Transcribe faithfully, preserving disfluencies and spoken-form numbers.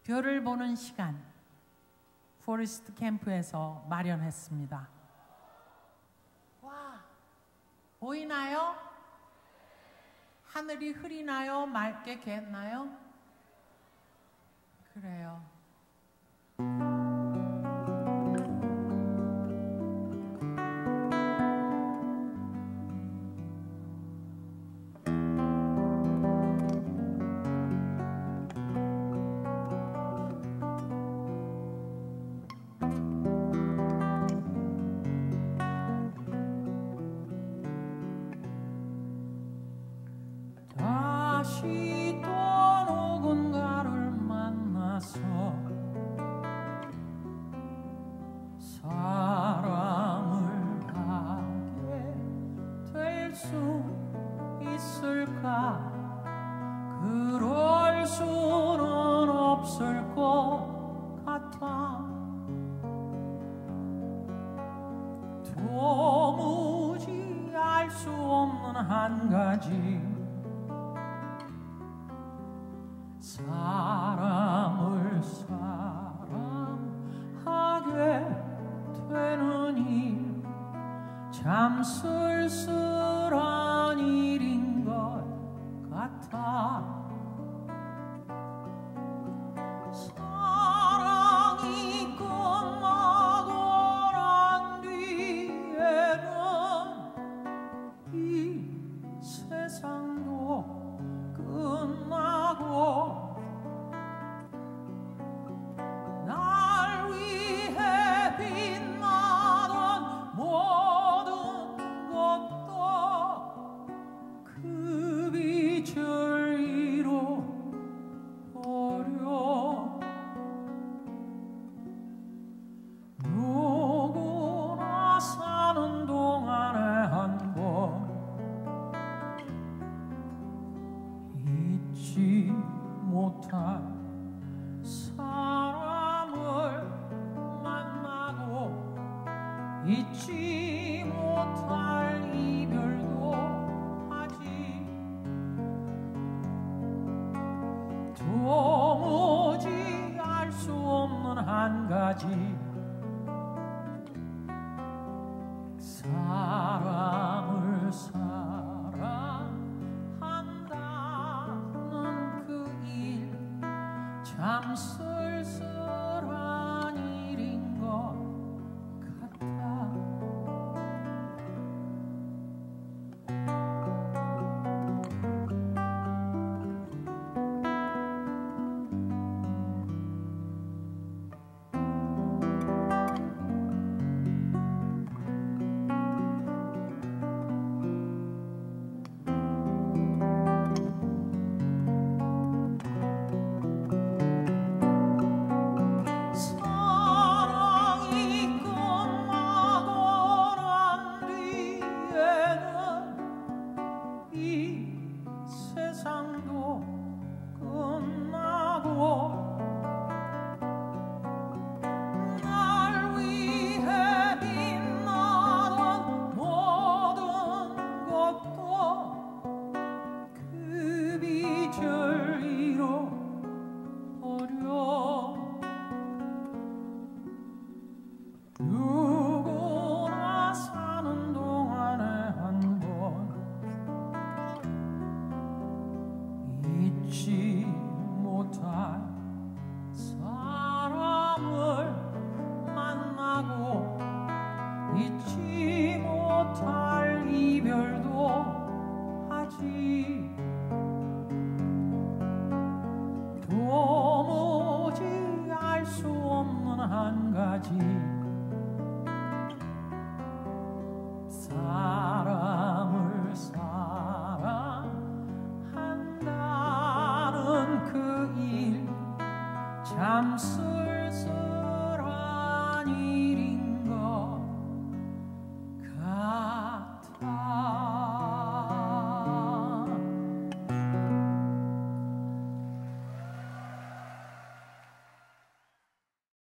별을 보는 시간 포레스트 캠프에서 마련했습니다. 와, 보이나요? 하늘이 흐리나요? 맑게 겠나요? 그래요. 다시 또 누군가를 만나서 사랑을 하게 될 수 있을까? 그럴 수는 없을 것 같아. 도무지 알 수 없는 한 가지, 사람을 사랑하게 되는 일 참 쓸쓸한 일인 것 같아. 사랑이 끝나고 난 뒤에는 이 세상도 끝나고 날 위해 빛나던 모든 것도 그 빛을 잃어버려. 누구나 사는 동안에 한 번 잊지 못할 사람을 만나고 잊지 못할 이별도 하지. 도무지 알 수 없는 한 가지, 사람을 사랑한다는 그 일 참 쓸쓸한 일인 것 같아. 사랑이 끝나고 난 뒤에는 이 세상도 끝나고 날 위해 빛나던 모든 것도 그 빛을 잃어버려. 누구나 사는 동안에 한 번 잊지 못할 사람을 만나고 잊지 못할 이별도 하지.